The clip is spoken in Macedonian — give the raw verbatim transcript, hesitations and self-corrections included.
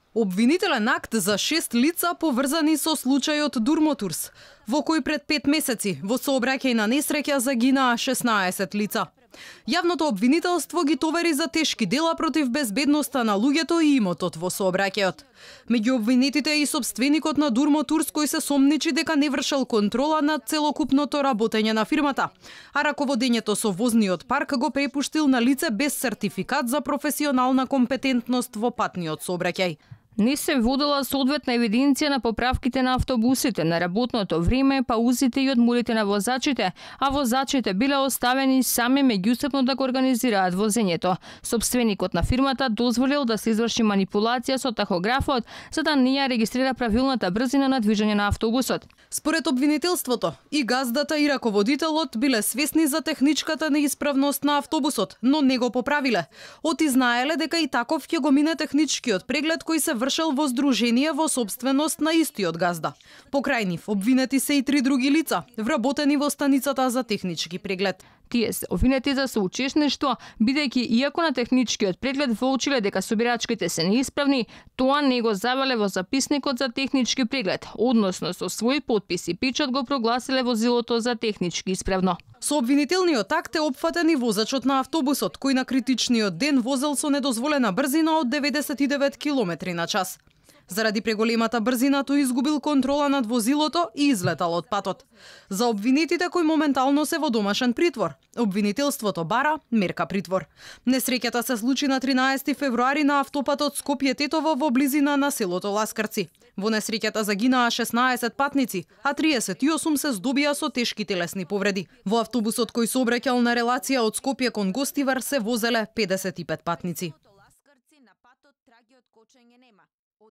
Обвинителен акт за шест лица поврзани со случајот Дурмотурс, во кој пред пет месеци во сообраќај на несреќа загинаа шеснаесет лица. Јавното обвинителство ги товари за тешки дела против безбедноста на луѓето и имотот во сообраќајот. Меѓу обвинетите е и сопственикот на Дурмотурс кој се сомничи дека не вршел контрола над целокупното работење на фирмата, а раководењето со возниот парк го препуштил на лице без сертификат за професионална компетентност во патниот сообраќај. Не се водела соодветна евиденција на поправките на автобусите, на работното време, паузите и одморите на возачите, а возачите биле оставени сами меѓусебно да го организираат возењето. Сопственикот на фирмата дозволил да се изврши манипулација со тахографот, за да не ја регистрира правилната брзина на движење на автобусот. Според обвинителството, и газдата и раководителот биле свесни за техничката неисправност на автобусот, но не го поправиле. Оти знаеле дека и таков ќе го мине техничкиот преглед кој се вршел во здружение во собственост на истиот газда. Покрај нив обвинети се и три други лица, вработени во станицата за технички преглед. Тие се обвинети за соучесништво, бидејќи иако на техничкиот преглед воочиле дека собирачките се неисправни, тоа не го завеле во записникот за технички преглед, односно со свој потпис и печат го прогласиле возилото за технички исправно. Со обвинителниот акт е опфатен и возачот на автобусот, кој на критичниот ден возел со недозволена брзина од деветдесет и девет километри на час. Заради преголемата брзина тој изгубил контрола над возилото и излетал од патот. За обвинетите кои моментално се во домашен притвор, обвинителството бара мерка притвор. Несреќата се случи на тринаесети февруари на автопатот Скопје-Тетово во близина на селото Ласкарци. Во несреќата загинаа шеснаесет патници, а триесет и осум се здобија со тешки телесни повреди. Во автобусот кој сообраќал на релација од Скопје кон Гостивар се возеле педесет и пет патници.